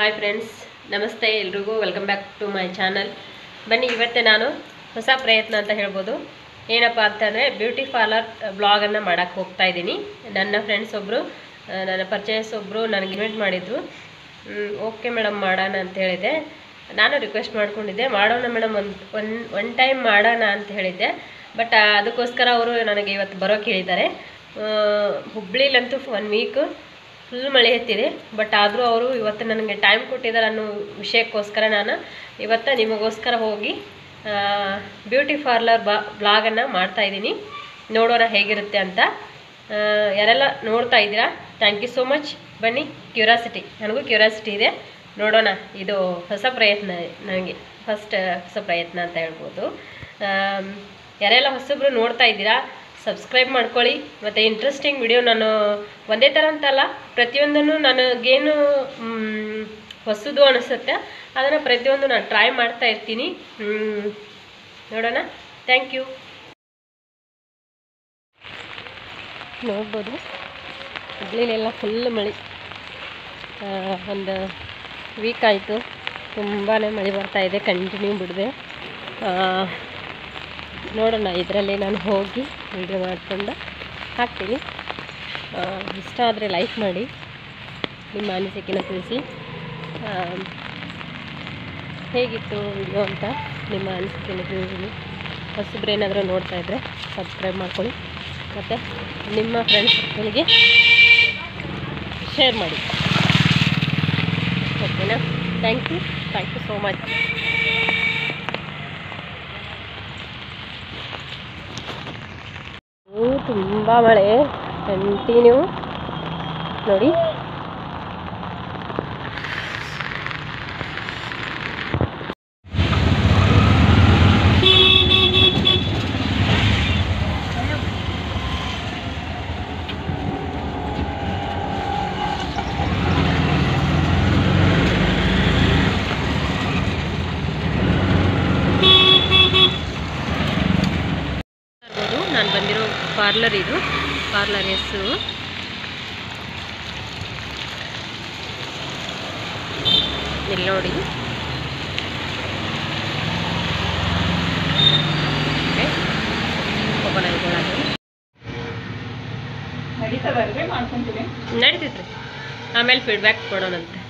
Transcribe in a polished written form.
Hi friends, ನಮಸ್ತೆ ಎಲ್ರಿಗೂ. Welcome back to my channel. ಬನ್ನಿ, ಇವತ್ತೇ ನಾನು ಹೊಸ ಪ್ರಯತ್ನ ಅಂತ ಹೇಳ್ಬೋದು. ಏನಪ್ಪ ಅಂತಂದರೆ ಬ್ಯೂಟಿ ಪಾರ್ಲರ್ ಬ್ಲಾಗನ್ನು ಮಾಡೋಕ್ಕೆ ಹೋಗ್ತಾ ಇದ್ದೀನಿ. ನನ್ನ ಫ್ರೆಂಡ್ಸ್ ಒಬ್ಬರು, ನನ್ನ ಪರ್ಚೇಸ್ ಒಬ್ಬರು ನನಗೆ ಇನ್ವೈಟ್ ಮಾಡಿದರು. ಓಕೆ ಮೇಡಮ್, ಮಾಡೋಣ ಅಂತ ಹೇಳಿದ್ದೆ. ನಾನು ರಿಕ್ವೆಸ್ಟ್ ಮಾಡ್ಕೊಂಡಿದ್ದೆ, ಮಾಡೋಣ ಮೇಡಮ್, ಒನ್ ಟೈಮ್ ಮಾಡೋಣ ಅಂತ ಹೇಳಿದ್ದೆ. ಬಟ್ ಅದಕ್ಕೋಸ್ಕರ ಅವರು ನನಗೆ ಇವತ್ತು ಬರೋಕ್ಕೆ ಹೇಳಿದ್ದಾರೆ. ಹುಬ್ಳಿಲಂತೂ 1 ವೀಕ್ ಫುಲ್ ಮಳೆ ಹತ್ತಿದೆ. ಬಟ್ ಆದರೂ ಅವರು ಇವತ್ತು ನನಗೆ ಟೈಮ್ ಕೊಟ್ಟಿದ್ದಾರೆ ಅನ್ನೋ ವಿಷಯಕ್ಕೋಸ್ಕರ ನಾನು ಇವತ್ತು ನಿಮಗೋಸ್ಕರ ಹೋಗಿ ಬ್ಯೂಟಿ ಪಾರ್ಲರ್ ಬ್ಲಾಗನ್ನು ಮಾಡ್ತಾಯಿದ್ದೀನಿ. ನೋಡೋಣ ಹೇಗಿರುತ್ತೆ ಅಂತ. ಯಾರೆಲ್ಲ ನೋಡ್ತಾ ಇದ್ದೀರಾ, ಥ್ಯಾಂಕ್ ಯು ಸೋ ಮಚ್. ಬನ್ನಿ, ಕ್ಯೂರಿಯಾಸಿಟಿ, ನನಗೂ ಕ್ಯೂರಿಯಾಸಿಟಿ ಇದೆ. ನೋಡೋಣ. ಇದು ಹೊಸ ಪ್ರಯತ್ನ, ನನಗೆ ಫಸ್ಟ್ ಹೊಸ ಪ್ರಯತ್ನ ಅಂತ ಹೇಳ್ಬೋದು. ಯಾರೆಲ್ಲ ಹೊಸಬ್ರು ನೋಡ್ತಾ ಇದ್ದೀರಾ, ಸಬ್ಸ್ಕ್ರೈಬ್ ಮಾಡ್ಕೊಳ್ಳಿ. ಮತ್ತು ಇಂಟ್ರೆಸ್ಟಿಂಗ್ ವಿಡಿಯೋ, ನಾನು ಒಂದೇ ಥರ ಅಂತಲ್ಲ, ಪ್ರತಿಯೊಂದನ್ನು ನನಗೇನು ಹೊಸದು ಅನಿಸುತ್ತೆ ಅದನ್ನು ಪ್ರತಿಯೊಂದು ನಾನು ಟ್ರೈ ಮಾಡ್ತಾ ಇರ್ತೀನಿ. ನೋಡೋಣ. Thank you. ನೋಡ್ಬೋದು, ಹುಬ್ಳಿಲೆಲ್ಲ ಫುಲ್ ಮಳೆ. ಒಂದು ವೀಕ್ ಆಯಿತು, ತುಂಬಾ ಮಳೆ ಬರ್ತಾಯಿದೆ, ಕಂಟಿನ್ಯೂ ಬಿಡದೆ. ನೋಡೋಣ, ಇದರಲ್ಲಿ ನಾನು ಹೋಗಿ ವಿಡಿಯೋ ಮಾಡಿಕೊಂಡು ಹಾಕ್ತೀನಿ. ಇಷ್ಟ ಆದರೆ ಲೈಕ್ ಮಾಡಿ, ನಿಮ್ಮ ಅನಿಸಿಕೆನ ತಿಳಿಸಿ. ಹೇಗಿತ್ತು ವಿಡಿಯೋ ಅಂತ ನಿಮ್ಮ ಅನಿಸಿಕೆನ ತಿಳಿಸಿ. ಹೊಸಬ್ರೇನಾದರೂ ನೋಡ್ತಾ ಇದ್ದರೆ ಸಬ್ಸ್ಕ್ರೈಬ್ ಮಾಡ್ಕೊಳ್ಳಿ, ಮತ್ತು ನಿಮ್ಮ ಫ್ರೆಂಡ್ಸ್ ಸರ್ಕಲ್ಗೆ ಶೇರ್ ಮಾಡಿ. ಓಕೆನಾ? Thank you so much. ತುಂಬ ಮಳೆ ಕಂಟಿನ್ಯೂ ನೋಡಿ. ನಾನು ಬಂದಿರೋ ಪಾರ್ಲರ್, ಇದು ಪಾರ್ಲರ್ ಹೆಸರು. ಇಲ್ಲಿ ನೋಡಿ, ಓಪನ್ ಆಗಿಕೊಳ್ಳೋದು ನಡೀತೈತ್ರಿ. ಆಮೇಲೆ ಫೀಡ್ಬ್ಯಾಕ್ ಕೊಡೋಣಂತೆ.